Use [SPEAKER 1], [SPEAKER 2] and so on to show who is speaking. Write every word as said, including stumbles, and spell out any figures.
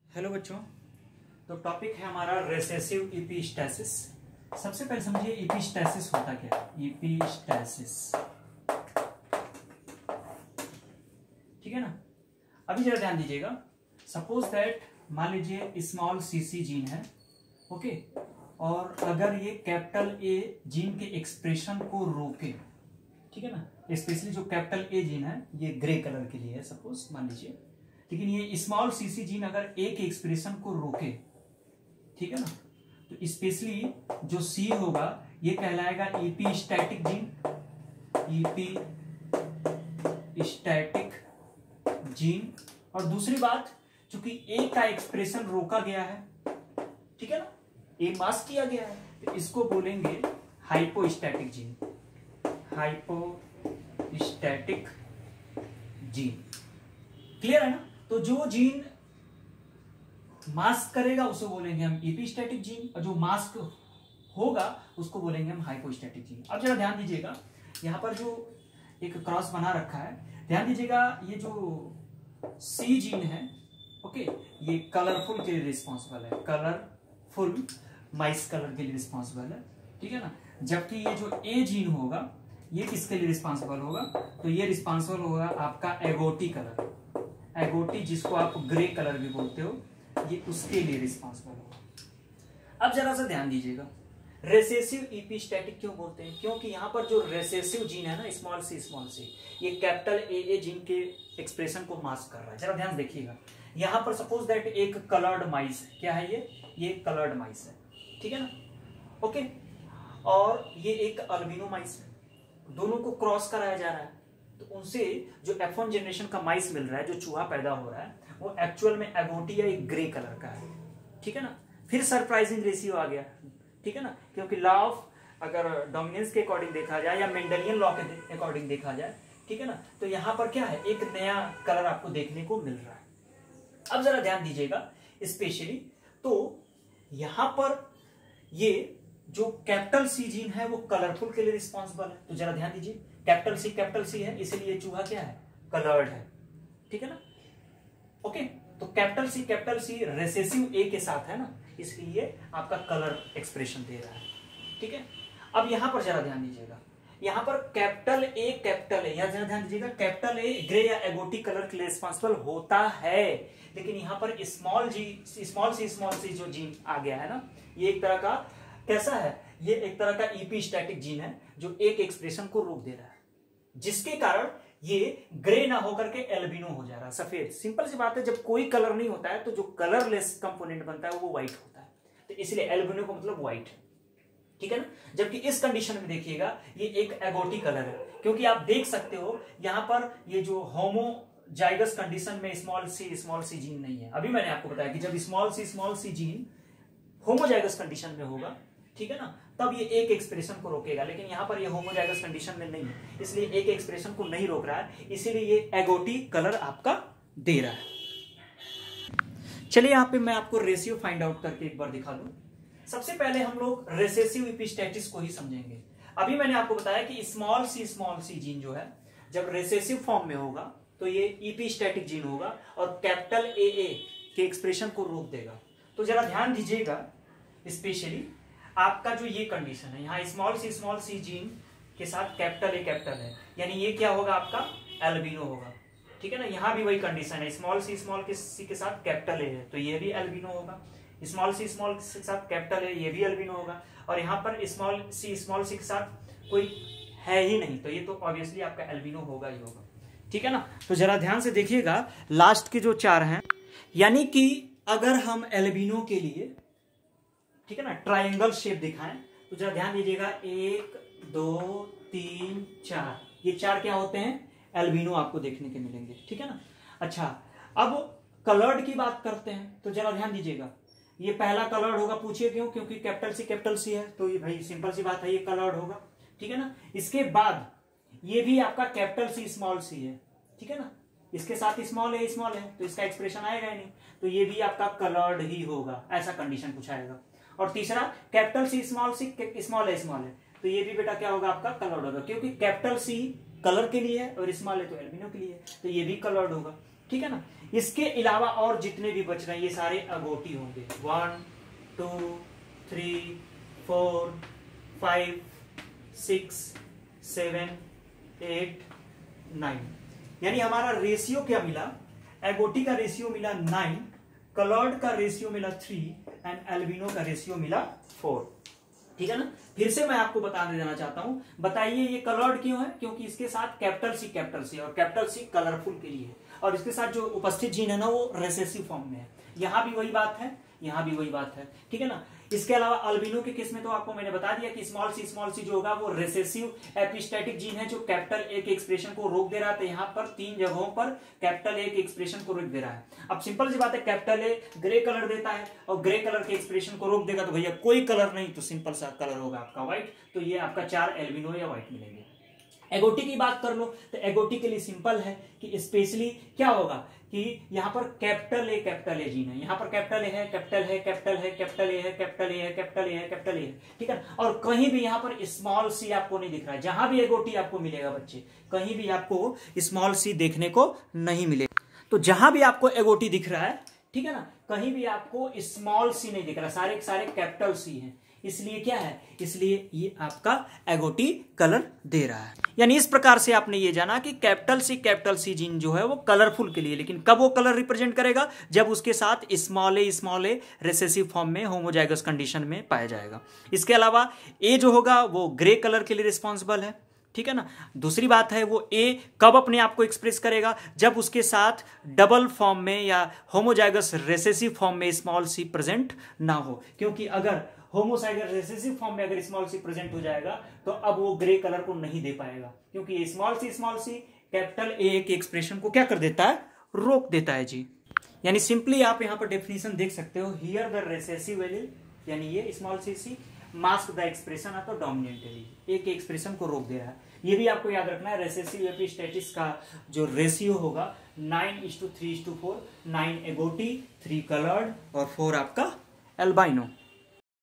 [SPEAKER 1] Hello बच्चों, तो topic है हमारा रेसेसिव इपिस्टैसिस। सबसे पहले समझिए इपिस्टैसिस होता क्या है। इपिस्टैसिस, ठीक है ना। अभी जरा ध्यान दीजिएगा। सपोज दैट मान लीजिए स्मॉल सी सी जीन है, ओके, और अगर ये कैपिटल ए जीन के एक्सप्रेशन को रोके, ठीक है ना, स्पेशली जो कैपिटल ए जीन है ये ग्रे कलर के लिए है सपोज मान लीजिए, लेकिन ये स्मॉल सी सी जीन अगर ए के एक्सप्रेशन को रोके, ठीक है ना, तो स्पेशली जो सी होगा ये कहलाएगा इपिस्टैटिक जीन। इपिस्टैटिक जीन। और दूसरी बात, चूंकि ए का एक्सप्रेशन रोका गया है, ठीक है ना, ए मास्क किया गया है, तो इसको बोलेंगे hypostatic gene. Hypostatic gene, clear है ना। तो जो जीन मास्क करेगा उसे बोलेंगे हम इपिस्टैटिक जीन, और जो मास्क होगा उसको बोलेंगे हम हाइपोस्टैटिक जीन। अब जरा ध्यान दीजिएगा, यहां पर जो एक क्रॉस बना रखा है, ध्यान दीजिएगा, ये जो सी जीन है, ओके, ये कलरफुल के लिए रिस्पॉन्सिबल है, कलरफुल माइस कलर के लिए रिस्पॉन्सिबल है, ठीक है ना। जबकि ये जो ए जीन होगा ये किसके लिए रिस्पॉन्सिबल होगा, तो ये रिस्पॉन्सिबल होगा आपका एगोटी कलर, एगोटी जिसको आप ग्रे कलर भी बोलते हो, ये उसके लिए रिस्पॉन्सिबल होगा। अब जरा सा ध्यान दीजिएगा, रेसेसिव इपिस्टैटिक क्यों बोलते हैं, क्योंकि यहां पर जो रेसेसिव जीन है ना, स्मॉल सी स्मॉल सी, ये कैपिटल ए ए जीन के एक्सप्रेशन को मास्क कर रहा है। जरा ध्यान देखिएगा, यहां पर सपोज दैट एक कलर्ड माइस है, क्या है ये ये कलर्ड माइस है, ठीक है ना, ओके, और ये एक अल्बिनो माइस है, दोनों को क्रॉस कराया जा रहा है, तो उनसे जो एफ वन जनरेशन का माइस मिल रहा है, जो चूहा पैदा हो रहा है, वो एक्चुअल में एगोटी या एक ग्रे कलर का है, ठीक है ना। फिर सरप्राइजिंग रेशियो आ गया, ठीक है ना, क्योंकि लॉ ऑफ अगर डोमिनेंस के अकॉर्डिंग देखा जाए या मेंडेलियन लॉ के अकॉर्डिंग देखा जाए, ठीक है ना, तो यहां पर क्या है, एक नया कलर आपको देखने को मिल रहा है। अब जरा ध्यान दीजिएगा स्पेशली, तो यहां पर ये जो कैपिटल सी जीन है वो कलरफुल के लिए रिस्पॉन्सिबल है, तो जरा ध्यान दीजिए, कैपिटल सी कैपिटल सी है, इसलिए चूहा क्या है, कलर्ड है, ठीक है ना, ओके। तो capital C capital C recessive A के साथ है ना, इसलिए आपका कलर एक्सप्रेशन दे रहा है, ठीक है। अब यहां पर जरा ध्यान दीजिएगा, यहां पर कैपिटल ए कैपिटल ए, यहां जरा ध्यान दीजिएगा, कैपिटल ए ग्रे या एगोटी कलर के लिए रिस्पॉन्सिबल होता है, लेकिन यहां पर small G small C small C जो जीन आ गया है ना, ये एक तरह का कैसा है, ये एक तरह का इपिस्टैटिक जीन है जो एक एक्सप्रेशन को रोक दे रहा है, जिसके कारण ये ग्रे ना होकर के एल्बिनो हो जा रहा है, सफेद। सिंपल सी बात है, जब कोई कलर नहीं होता है तो जो कलरलेस कंपोनेंट बनता है वो व्हाइट होता है, तो इसलिए एल्बिनो का मतलब व्हाइट है, ठीक है ना। जबकि इस कंडीशन में देखिएगा ये एक एगोटी कलर है, क्योंकि आप देख सकते हो यहां पर ये जो होमोजाइगस कंडीशन में small C small C gene नहीं है। अभी मैंने आपको बताया कि जब small C small C gene homozygous condition में होगा, ठीक है ना, तब ये एक एक्सप्रेशन को रोकेगा, लेकिन यहां पर ये होमोजाइगस कंडीशन में नहीं है, इसलिए एक एक्सप्रेशन को नहीं रोक रहा है, इसीलिए ये एगोटी कलर आपका दे रहा है। चलिए यहां पे मैं आपको रेशियो फाइंड आउट करके एक बार दिखा दूं। सबसे पहले हम लोग रेसेसिव इपिस्टैटिस को ही समझेंगे। अभी मैंने आपको बताया कि small C small C gene जो है जब रेसेसिव फॉर्म में होगा तो ये इपिस्टैटिक जीन होगा और कैपिटल ए ए के एक्सप्रेशन को रोक देगा। तो जरा ध्यान दीजिएगा, स्पेशली आपका जो ये कंडीशन है, यहाँ small C small C gene के साथ कैपिटल ए कैपिटल है, यानी ये क्या होगा, आपका एल्बिनो होगा, ठीक है ना। यहाँ भी वही कंडीशन है, स्मॉल सी स्मॉल सी के साथ कैपिटल ए है, तो ये भी एल्बिनो होगा, स्मॉल सी स्मॉल के साथ कैपिटल ए, ये भी एल्बिनो होगा, और यहाँ पर स्मॉल सी स्मॉल सी के साथ कोई है ही नहीं, तो ये तो ऑब्वियसली आपका एल्बिनो होगा ही होगा, ठीक है ना। तो जरा ध्यान से देखिएगा, लास्ट के जो चार हैं, यानी कि अगर हम एल्बिनो के लिए, ठीक है ना, ट्रायंगल शेप दिखाएं, तो जरा ध्यान दीजिएगा, एक दो तीन चार, ये चार क्या होते हैं, एल्बिनो आपको देखने के मिलेंगे, ठीक है ना। अच्छा, अब कलर्ड की बात करते हैं, तो जरा ध्यान दीजिएगा, ये पहला कलर्ड होगा, पूछिए क्यों, क्योंकि कैपिटल सी कैपिटल सी है, तो ये भाई सिंपल सी बात है, ये कलर्ड होगा, ठीक है ना। इसके बाद ये भी आपका कैपिटल सी स्मॉल सी है, ठीक है ना, इसके साथ स्मॉल है स्मॉल है, तो इसका एक्सप्रेशन आएगा ही नहीं, तो ये भी आपका कलर्ड ही होगा, ऐसा कंडीशन कुछ आएगा। और तीसरा capital C small C small है स्मॉल है, तो ये भी बेटा क्या होगा, आपका कलर्ड होगा, क्योंकि कैपिटल सी कलर के लिए है और स्मॉल है तो एल्बिनो के लिए है, तो ये भी कलर्ड होगा। ठीक है ना। इसके अलावा और जितने भी बच रहे हैं ये सारे अगोटी होंगे। One two three four five six seven eight nine, यानी हमारा रेशियो क्या मिला, एगोटी का रेशियो मिला नाइन, कलर्ड का रेशियो मिला थ्री एंड एल्बिनो का रेशियो मिला फोर। ठीक है ना। फिर से मैं आपको बता देना चाहता हूं, बताइए ये कलर्ड क्यों है, क्योंकि इसके साथ कैपिटल सी कैपिटल सी और कैपिटल सी कलरफुल के लिए है, और इसके साथ जो उपस्थित जीन है ना वो रेसेसिव फॉर्म में है। यहां भी वही बात है, यहां भी वही बात है। ठीक है ना। इसके अलावा अल्बिनो के केस में तो आपको मैंने बता दिया कि स्मॉल सी स्मॉल सी जो होगा वो रेसेसिव एपिस्टैटिक जीन है जो कैपिटल ए के एक्सप्रेशन को रोक दे रहा है। तो यहाँ पर तीन जगहों पर कैपिटल ए के एक्सप्रेशन को रोक दे रहा है। अब सिंपल सी बात है, कैपिटल ए ग्रे कलर देता है और ग्रे कलर के एक्सप्रेशन को रोक देगा, तो भैया कोई कलर नहीं तो सिंपल सा कलर होगा आपका व्हाइट। तो ये आपका चार एल्बिनो या व्हाइट मिलेंगे। एगोटी की बात कर लो तो एगोटी के लिए सिंपल है कि स्पेशली क्या होगा कि यहाँ पर capital A capital A gene है, यहाँ पर कैपिटल ए है कैपिटल है कैपिटल है कैपिटल ए है कैपिटल ए है कैपिटल ए है कैपिटल ए है। ठीक है। और कहीं भी यहाँ पर स्मॉल सी आपको नहीं दिख रहा है, जहां भी एगोटी आपको मिलेगा बच्चे कहीं भी आपको स्मॉल सी देखने को नहीं मिलेगा। तो जहां भी आपको एगोटी दिख रहा है, ठीक है ना, कहीं भी आपको स्मॉल सी नहीं दिख रहा, सारे सारे कैपिटल सी हैं। इसलिए क्या है, इसलिए ये आपका एगोटी कलर दे रहा है। यानी इस प्रकार से आपने ये जाना कि capital C capital C gene जो है वो कलरफुल के लिए, लेकिन कब वो कलर रिप्रेजेंट करेगा, जब उसके साथ small A small A recessive form में होमोजाइगस कंडीशन में पाया जाएगा। इसके अलावा ए जो होगा वो ग्रे कलर के लिए रिस्पॉन्सिबल है। ठीक है ना। दूसरी बात है वो ए कब अपने आप को एक्सप्रेस करेगा, जब उसके साथ डबल फॉर्म में या होमोजाइगस रेसेसिव फॉर्म में स्मॉल सी प्रेजेंट ना हो, क्योंकि अगर होमोजाइगस रेसेसिव फॉर्म में अगर स्मॉल सी प्रेजेंट हो जाएगा तो अब वो ग्रे कलर को नहीं दे पाएगा, क्योंकि small C small C capital A के एक्सप्रेशन को क्या कर देता है, रोक देता है जी। यानी सिंपली आप यहां पर डेफिनेशन देख सकते हो, हियर द रेसेसिव एलील यानी ये small C C mask the expression of the dominant allele, A के एक्सप्रेशन को रोक दे रहा है। ये भी आपको याद रखना है, रेसेसिव एपिस्टेटिस का जो रेशियो होगा nine is to three is to four, nine agouti, three coloured और फोर आपका एल्बाइनो।